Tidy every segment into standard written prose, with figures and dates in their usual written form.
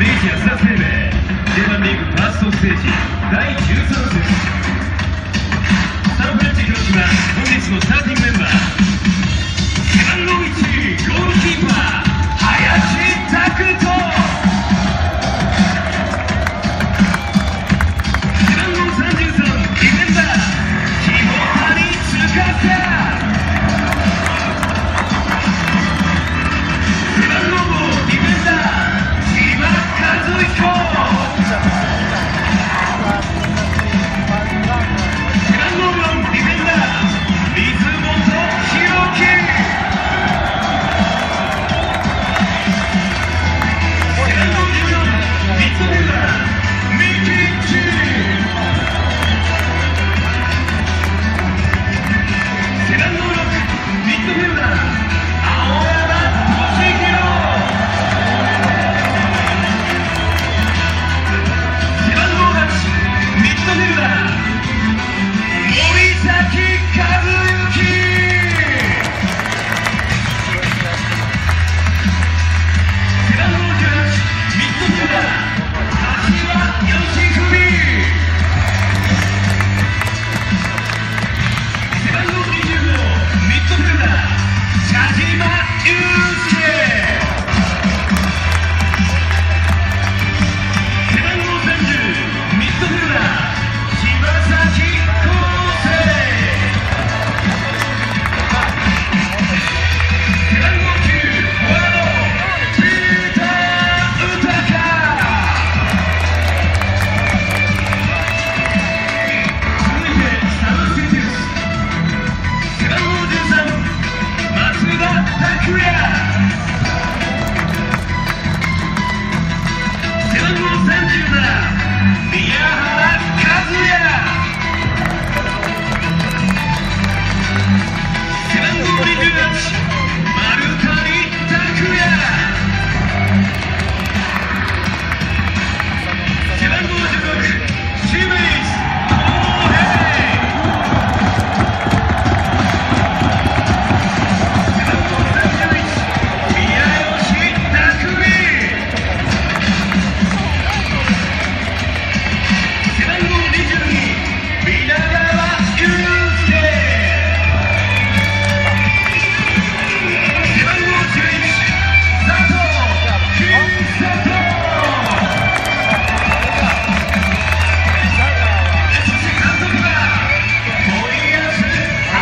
明治安田生命 J1 リーグファーストステージ第13節サンフレッチェ広島本日のスターティングメンバー背番号1ゴールキーパー林拓人背番号33ディフェンダー木谷司背番号5ディフェンダー千葉和彦背番号4ディフェンダー水本弘樹背番号14ミッドフィルダーミキッチ背番号6ミッドフィルダー青山俊弘背番号8ミッドフィルダー森崎和之背番号18ミッドフィルダー柏義文背番号25ミッドフィルダー茶島雄介背番号30ミッドフィルダー柴崎康生背番号9フォワードピーター・ウタカ続いてサブスティテュース背番号13松田拓也背番号37宮原和也背番号28丸谷拓也背番号16清水康平背番号31宮吉拓実背番号22皆川祐介背番号11佐藤金里そして監督は森保一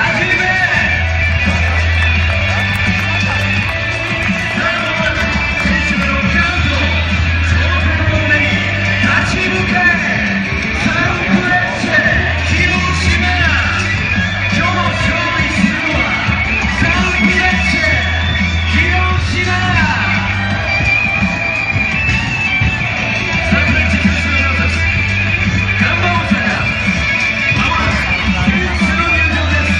サードは選手のロックアウトその心の目に立ち向かえサンフレッチェ広島今日勝利するのはサンフレッチェ広島サンフレッチェ広島の選手ガンバ大阪まもなく選手の入場です。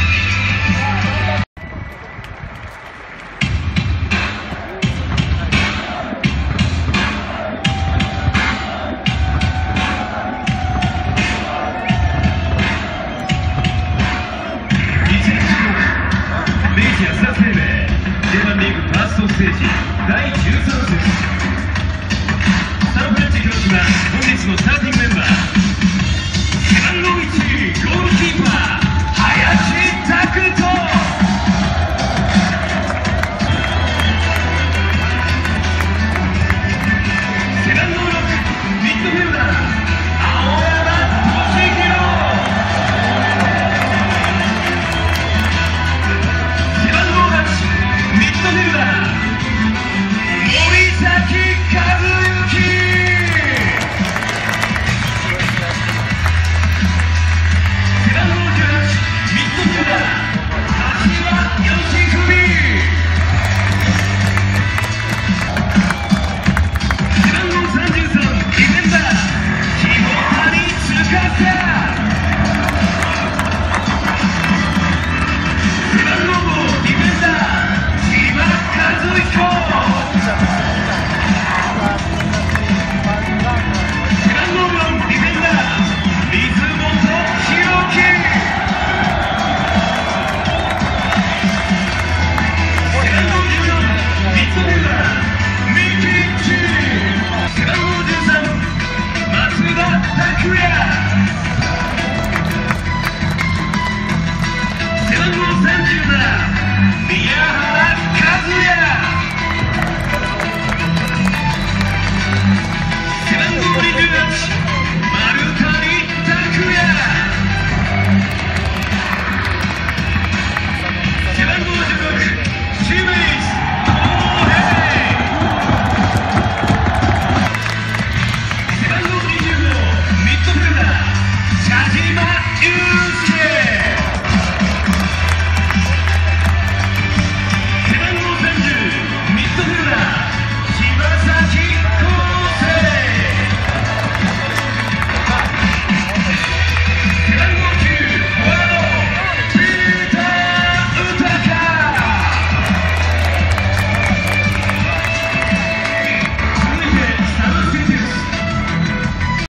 明治安田生命 J1 リーグファーストステージ第13節サンフレッチェ広島本日のスターティング